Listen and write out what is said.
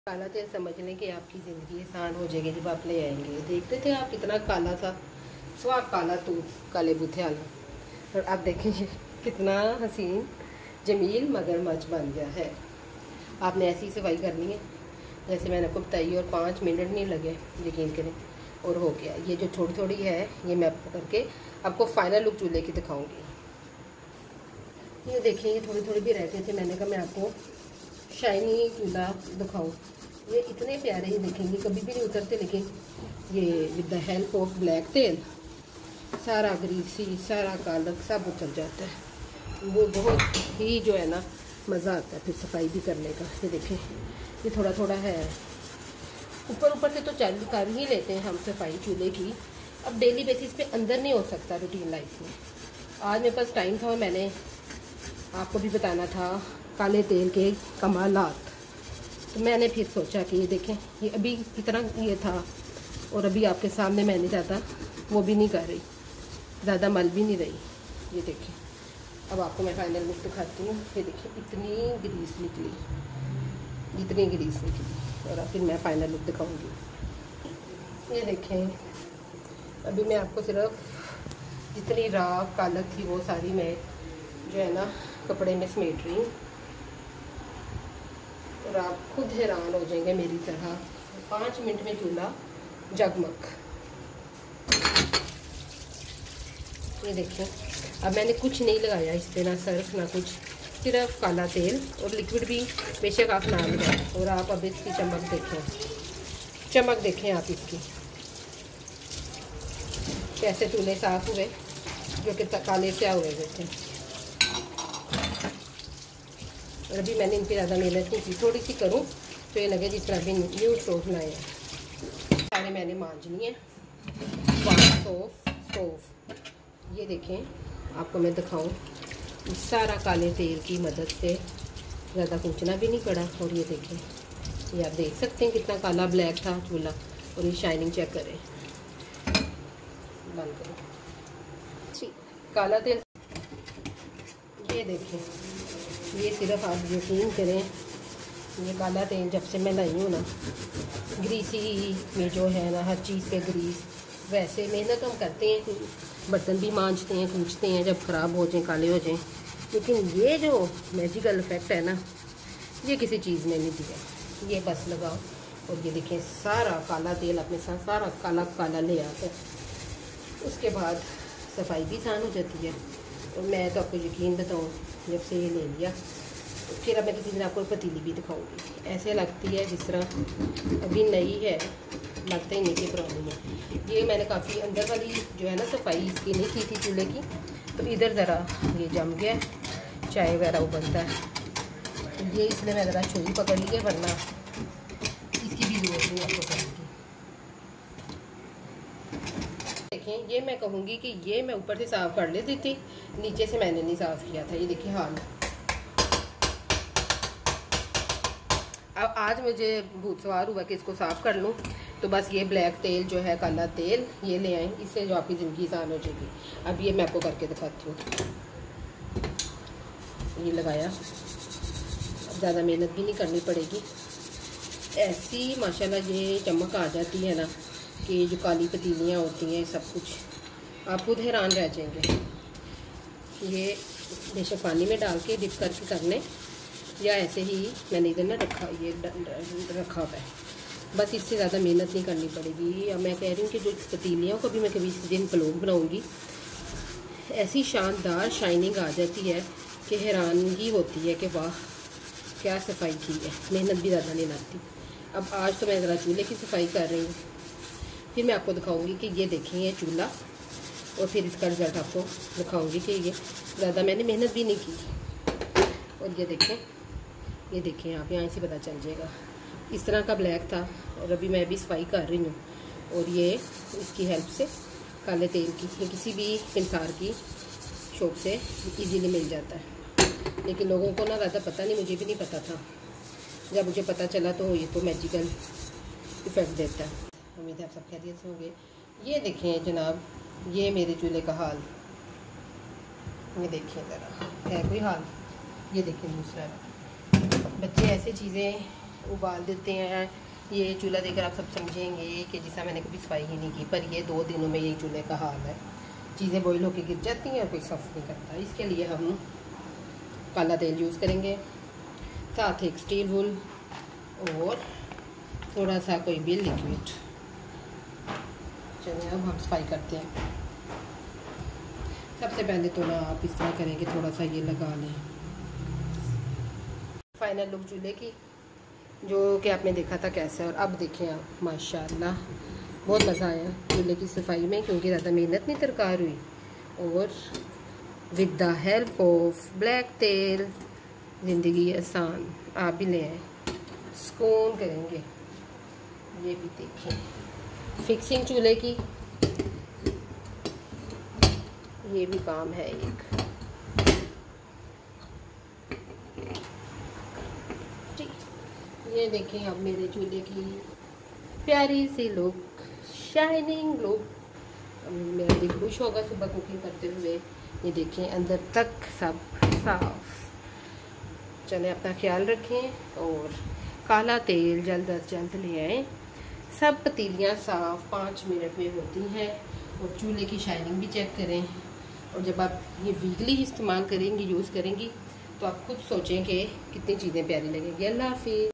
काला तेल समझ लें कि आपकी ज़िंदगी आसान हो जाएगी जब आप ले आएंगे। देखते थे आप कितना काला था, स्वाद काला तो काले बूथे आला। और अब देखिए कितना हसीन जमील मगरमच्छ बन गया है। आपने ऐसी सफाई करनी है जैसे मैंने आपको बताई और 5 मिनट नहीं लगे, यकीन करें, और हो गया। ये जो थोड़ी थोड़ी है ये मैं करके आपको फाइनल लुक चूल्हे की दिखाऊंगी। ये देखिए ये थोड़ी थोड़ी भी रहते थे, मैंने कहा मैं आपको शाइनी चूल्हा दिखाऊं। ये इतने प्यारे ही दिखेंगे, कभी भी नहीं उतरते, लेकिन ये with the help of black तेल सारा ग्रीसी सारा कालक सब उतर जाता है। वो बहुत ही जो है ना मज़ा आता है फिर सफाई भी करने का। ये देखें ये थोड़ा थोड़ा है, ऊपर ऊपर से तो चालू कर ही लेते हैं हम सफाई चूल्हे की। अब डेली बेसिस पे अंदर नहीं हो सकता रूटीन लाइफ में। आज मेरे पास टाइम था और मैंने आपको भी बताना था काले तेल के कमालात, तो मैंने फिर सोचा कि ये देखें ये अभी कितना ये था और अभी आपके सामने मैंने ज़्यादा वो भी नहीं कर रही, ज़्यादा मल भी नहीं रही। ये देखें अब आपको मैं फाइनल लुक दिखाती हूँ। ये देखिए इतनी ग्रीस निकली, इतनी ग्रीस निकली, और अब फिर मैं फाइनल लुक दिखाऊँगी। ये देखें अभी मैं आपको सिर्फ जितनी राख कालक थी वो सारी मैं जो है ना कपड़े में समेट रही हूँ, और आप खुद हैरान हो जाएंगे मेरी तरह। 5 मिनट में चूल्हा जगमग। ये देखिए अब मैंने कुछ नहीं लगाया इस पर, ना सर्फ ना कुछ, सिर्फ काला तेल, और लिक्विड भी बेशक आप ना लगाएं। और आप अब इसकी चमक देखें, चमक देखें आप इसकी, कैसे चूल्हे साफ हुए जो कि काले क्या हुए थे। और अभी मैंने इन पर ज़्यादा मेहनत नहीं की, थोड़ी सी करूँ तो ये लगे जिस तरह भी न्यू स्टोव बनाए हैं। सारे मैंने मांजनी है। स्टोव ये देखें आपको मैं दिखाऊं, इस सारा काले तेल की मदद से ज़्यादा कूचना भी नहीं पड़ा। और ये देखें ये आप देख सकते हैं कितना काला ब्लैक था चूल्हा, और ये शाइनिंग चेक करें, बंद करें काला तेल। ये देखें ये सिर्फ आप यकीन करें, ये काला तेल जब से मैं लाई हूँ ना, ग्रीसी में जो है ना हर चीज़ पे ग्रीस। वैसे मेहनत हम करते हैं, बर्तन भी मांजते हैं, कूचते हैं जब ख़राब हो जाएं, काले हो जाएं, लेकिन ये जो मैजिकल इफेक्ट है ना ये किसी चीज़ ने नहीं दिया। ये बस लगाओ और ये देखें सारा काला तेल अपने साथ सारा काला काला ले आता है। उसके बाद सफाई भी आसान हो जाती है। और मैं तो आपको यकीन बताऊँ, जब से ये ले लिया तो फिर अब मैं किसी दिन आपको पतीली भी दिखाऊंगी। ऐसे लगती है जिस तरह अभी नई है, लगता ही नहीं कि पुरानी है। ये मैंने काफ़ी अंदर वाली जो है ना सफाई इसकी नहीं की थी चूल्हे की, तो इधर ज़रा ये जम गया, चाय वगैरह उबलता है, तो ये इसलिए मैं ज़रा छुरी पकड़ ली है, वरना इसकी भी जरूरत नहीं आपको करने की। देखें ये मैं कहूँगी कि ये मैं ऊपर से साफ़ कर लेती थी, नीचे से मैंने नहीं साफ़ किया था। ये देखिए हाल। अब आज मुझे भूत सवार हुआ कि इसको साफ़ कर लूँ, तो बस ये ब्लैक तेल जो है काला तेल ये ले आएँ, इससे जो आपकी ज़िंदगी आसान हो जाएगी। अब ये मैं आपको करके दिखाती हूँ। ये लगाया, अब ज़्यादा मेहनत भी नहीं करनी पड़ेगी। ऐसी माशाल्लाह ये चमक आ जाती है ना कि जो काली पतीलियाँ होती हैं सब कुछ आप खुद हैरान रह जाएंगे। ये बेशक पानी में डाल के डिप करके कर लें, या ऐसे ही मैंने इधर ना रखा, ये रखा हुआ है, बस इससे ज़्यादा मेहनत नहीं करनी पड़ेगी। अब मैं कह रही हूँ कि जो पतीलियों को भी मैं कभी इस दिन व्लॉग बनाऊँगी, ऐसी शानदार शाइनिंग आ जाती है कि हैरानगी होती है कि वाह क्या सफाई की है, मेहनत भी ज़्यादा नहीं लगती। अब आज तो मैं ज़रा चूल्हे की सफाई कर रही हूँ, फिर मैं आपको दिखाऊंगी कि ये देखें ये चूल्हा, और फिर इसका रिजल्ट आपको दिखाऊंगी कि ये ज़्यादा मैंने मेहनत भी नहीं की। और ये देखें आप यहाँ से पता चल जाएगा, इस तरह का ब्लैक था, और अभी मैं भी सफाई कर रही हूँ। और ये इसकी हेल्प से काले तेल की ये किसी भी इंसार की शॉप से इजीली मिल जाता है, लेकिन लोगों को ना ज़्यादा पता नहीं, मुझे भी नहीं पता था। जब मुझे पता चला तो ये तो मैजिकल इफेक्ट देता है। उम्मीद है आप सब खैरियत से होंगे। ये देखें जनाब ये मेरे चूल्हे का हाल, ये देखिए ज़रा है कोई हाल। ये देखें दूसरा, बच्चे ऐसे चीज़ें उबाल देते हैं। ये चूल्हा देखकर आप सब समझेंगे कि जैसा मैंने कभी सफाई ही नहीं की, पर ये 2 दिनों में यही चूल्हे का हाल है। चीज़ें बॉयल होकर गिर जाती हैं और कोई साफ नहीं करता। इसके लिए हम काला तेल यूज़ करेंगे, साथ एक स्टील वूल और थोड़ा सा कोई भी लिक्विड। चलिए अब हम सफाई करते हैं। सबसे पहले तो ना आप इस तरह करें कि थोड़ा सा ये लगा लें। फाइनल लुक चूल्हे की जो कि आपने देखा था कैसे, और अब देखें आप माशाल्लाह बहुत मज़ा आया चूल्हे की सफाई में, क्योंकि ज़्यादा मेहनत नहीं दरकार हुई। और with the help of black तेल ज़िंदगी आसान आप भी ले आए, सुकून करेंगे। ये भी देखें फिक्सिंग चूल्हे की, ये भी काम है एक। ये देखें अब मेरे चूल्हे की प्यारी सी लुक, शाइनिंग लुक। मेरा दिल खुश होगा सुबह कुकिंग करते हुए। ये देखें अंदर तक सब साफ। चलें अपना ख्याल रखें और काला तेल जल्द अज जल्द ले आएँ। सब पतीलियाँ साफ़ 5 मिनट में होती हैं। और चूल्हे की शाइनिंग भी चेक करें। और जब आप ये वीकली इस्तेमाल करेंगी, यूज़ करेंगी, तो आप खुद सोचें कि कितनी चीज़ें प्यारी लगेंगी। अल्लाह हाफिज़।